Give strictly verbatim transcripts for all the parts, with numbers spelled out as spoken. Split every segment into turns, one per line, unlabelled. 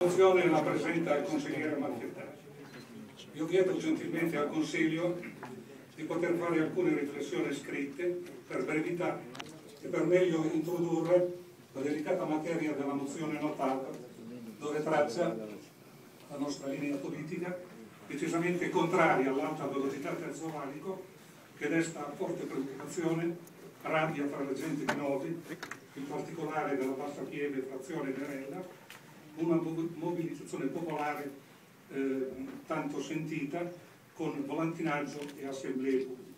mozione la presenta il consigliere Marchettari. Io chiedo gentilmente al Consiglio di poter fare alcune riflessioni scritte per brevità e per meglio introdurre la delicata materia della mozione notata, dove traccia la nostra linea politica decisamente contraria all'alta velocità terzo valico, che desta forte preoccupazione, rabbia fra la gente di Novi, in particolare della Bassa Pieve, frazione Nerella, una mobilitazione popolare eh, tanto sentita con volantinaggio e assemblee pubbliche.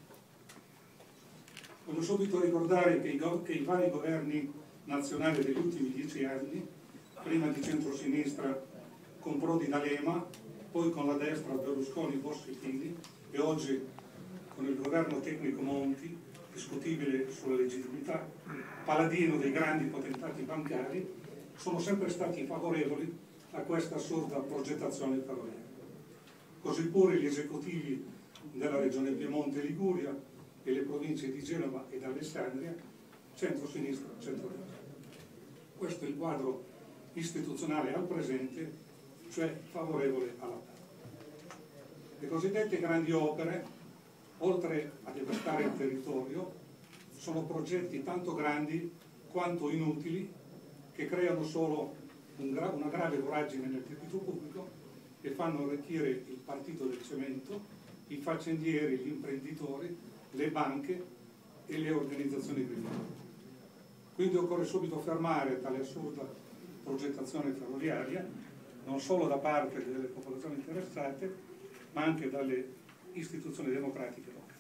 Voglio subito ricordare che i, che i vari governi nazionali degli ultimi dieci anni, prima di centrosinistra con Prodi D'Alema, poi con la destra Berlusconi, Bossi Fini e oggi con il governo tecnico Monti, discutibile sulla legittimità, paladino dei grandi potentati bancari, sono sempre stati favorevoli a questa assurda progettazione ferroviaria. Così pure gli esecutivi della regione Piemonte e Liguria e le province di Genova ed Alessandria, centro-sinistra, centro-destra. Questo è il quadro istituzionale al presente, cioè favorevole alla TAV. Le cosiddette grandi opere, oltre a devastare il territorio, sono progetti tanto grandi quanto inutili, che creano solo un gra una grave voragine nel debito pubblico e fanno arricchire il partito del cemento, i faccendieri, gli imprenditori, le banche e le organizzazioni criminali. Quindi occorre subito fermare tale assurda progettazione ferroviaria, non solo da parte delle popolazioni interessate, ma anche dalle istituzioni democratiche locali.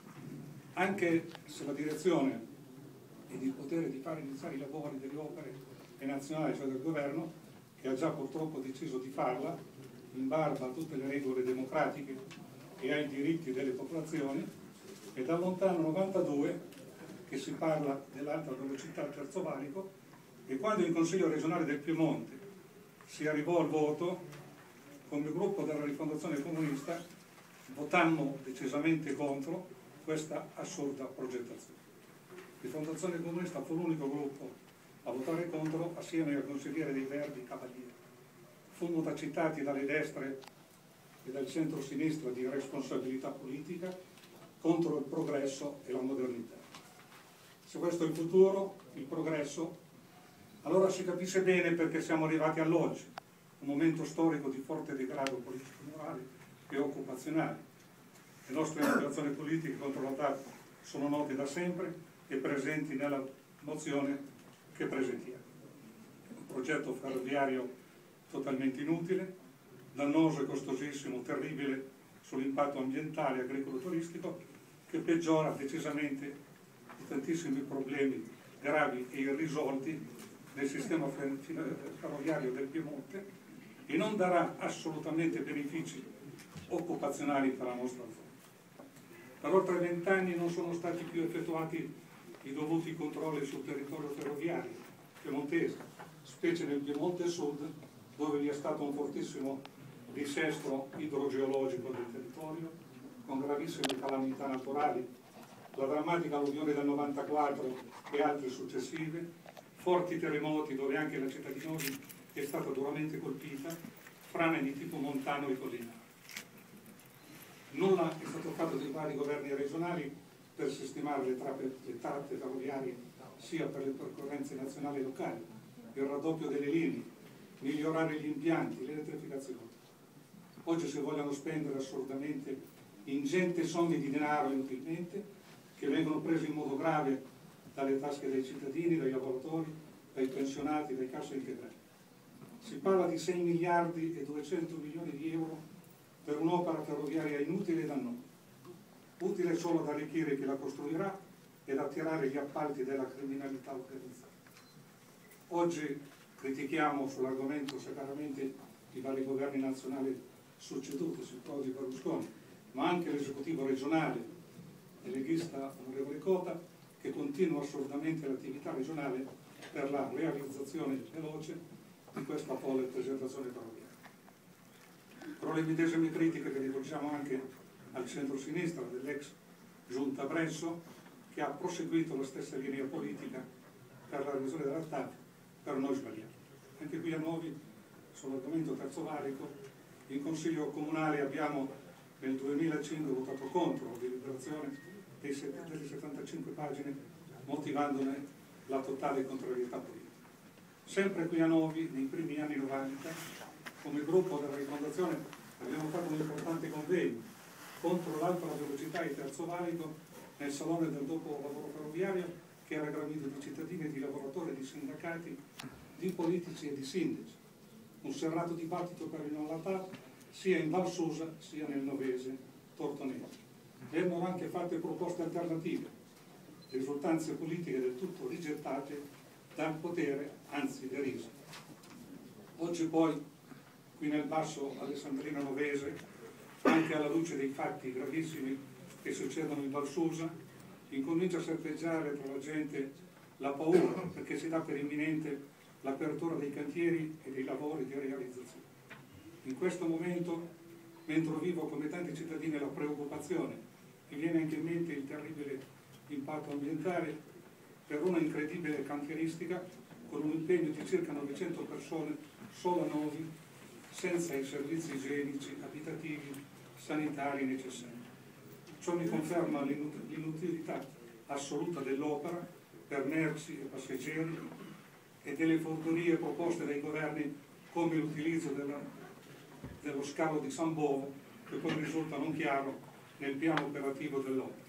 Anche se la direzione e il potere di fare iniziare i lavori delle opere è nazionale, cioè del governo, che ha già purtroppo deciso di farla in barba a tutte le regole democratiche e ai diritti delle popolazioni, è dal lontano novantadue che si parla dell'alta velocità al terzo valico, e quando in Consiglio regionale del Piemonte si arrivò al voto, come gruppo della Rifondazione Comunista votammo decisamente contro questa assurda progettazione. Rifondazione Comunista fu l'unico gruppo a votare contro, assieme al consigliere dei Verdi Cavalieri. Fummo tacitati dalle destre e dal centro-sinistra di responsabilità politica contro il progresso e la modernità. Se questo è il futuro, il progresso, allora si capisce bene perché siamo arrivati all'oggi, un momento storico di forte degrado politico-morale e occupazionale. Le nostre motivazioni politiche contro la TAV sono note da sempre e presenti nella mozione che presentiamo. Un progetto ferroviario totalmente inutile, dannoso e costosissimo, terribile sull'impatto ambientale, agricolo-turistico, che peggiora decisamente i tantissimi problemi gravi e irrisolti del sistema ferroviario del Piemonte e non darà assolutamente benefici occupazionali per la nostra zona. Per oltre vent'anni non sono stati più effettuati i dovuti controlli sul territorio ferroviario piemontese, specie nel Piemonte Sud, dove vi è stato un fortissimo dissesto idrogeologico del territorio, con gravissime calamità naturali, la drammatica alluvione del novantaquattro e altre successive, forti terremoti dove anche la città di Novi è stata duramente colpita, frane di tipo montano e collinare. Nulla è stato fatto dai vari governi regionali per sistemare le, trappe, le tratte ferroviarie sia per le percorrenze nazionali e locali, il raddoppio delle linee, migliorare gli impianti, l'elettrificazione. Oggi si vogliono spendere assurdamente ingenti somme di denaro inutilmente, che vengono presi in modo grave dalle tasche dei cittadini, dai lavoratori, dai pensionati, dai cassa integrati. Si parla di sei miliardi e duecento milioni di euro per un'opera ferroviaria inutile e dannosa, utile solo ad arricchire chi la costruirà ed attirare gli appalti della criminalità organizzata. Oggi critichiamo sull'argomento severamente i vari governi nazionali succedutisi, Prodi e Berlusconi, ma anche l'esecutivo regionale, il leghista onorevole Cota, che continua assurdamente l'attività regionale per la realizzazione veloce di questa folle presentazione ferroviaria. Però le medesime critiche che rivolgiamo anche al centro-sinistra dell'ex giunta Bresso, che ha proseguito la stessa linea politica per la revisione della TAV, per noi sbagliata. Anche qui a Novi sull'argomento Terzo Valico, in Consiglio Comunale abbiamo nel duemilacinque votato contro la deliberazione delle settantacinque pagine, motivandone la totale contrarietà politica. Sempre qui a Novi, nei primi anni novanta, come gruppo della rifondazione abbiamo fatto un importante convegno contro l'alta velocità e Terzo Valico nel salone del dopo lavoro ferroviario, che era gravito di cittadini, di lavoratori, di sindacati, di politici e di sindaci. Un serrato dibattito per il non la T A P sia in Val Susa sia nel Novese Tortonese. Vennero anche fatte proposte alternative, risultanze politiche del tutto rigettate dal potere, anzi derise. Oggi poi, qui nel basso alessandrino Novese, anche alla luce dei fatti gravissimi che succedono in Val Susa, incomincia a serpeggiare tra la gente la paura, perché si dà per imminente l'apertura dei cantieri e dei lavori di realizzazione. In questo momento, mentre vivo come tanti cittadini la preoccupazione, mi viene anche in mente il terribile impatto ambientale per una incredibile cantieristica con un impegno di circa novecento persone solo a Novi, senza i servizi igienici, abitativi, sanitari necessari. Ciò mi conferma l'inutilità assoluta dell'opera per merci e passeggeri e delle fordorie proposte dai governi, come l'utilizzo della, dello scalo di San Bovo, che poi risulta non chiaro nel piano operativo dell'opera.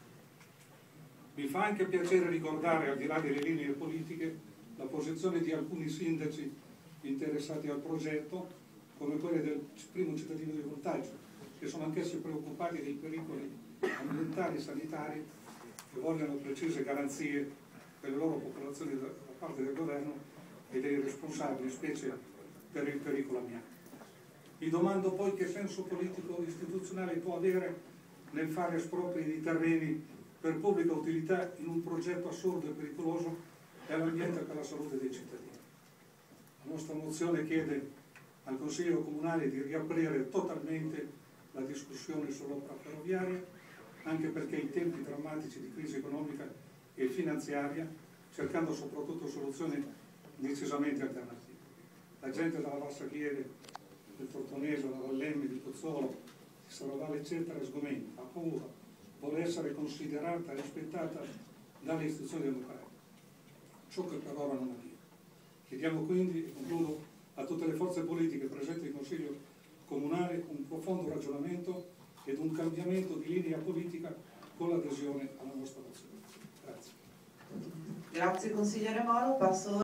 Mi fa anche piacere ricordare, al di là delle linee politiche, la posizione di alcuni sindaci interessati al progetto, come quelle del primo cittadino di Voltaggio, che sono anch'essi preoccupati dei pericoli ambientali e sanitari e vogliono precise garanzie per le loro popolazioni da parte del governo e dei responsabili, specie per il pericolo amianto. Mi domando poi che senso politico istituzionale può avere nel fare espropri di terreni per pubblica utilità in un progetto assurdo e pericoloso per l'ambiente e per la salute dei cittadini. La nostra mozione chiede al Consiglio Comunale di riaprire totalmente la discussione sull'opera ferroviaria, anche perché i tempi drammatici di crisi economica e finanziaria, cercando soprattutto soluzioni decisamente alternative. La gente dalla Bassa Chieve, del Tortonese, dalla Vallemmi, di Pozzolo, di Serravalle eccetera, sgomenta, ha paura, vuole essere considerata e rispettata dalle istituzioni democratiche. Ciò che per ora non avviene. Chiediamo quindi, e concludo, a tutte le forze politiche presenti in Consiglio Comunale un profondo ragionamento ed un cambiamento di linea politica con l'adesione alla nostra mozione. Grazie.
Grazie consigliere Moro. Passo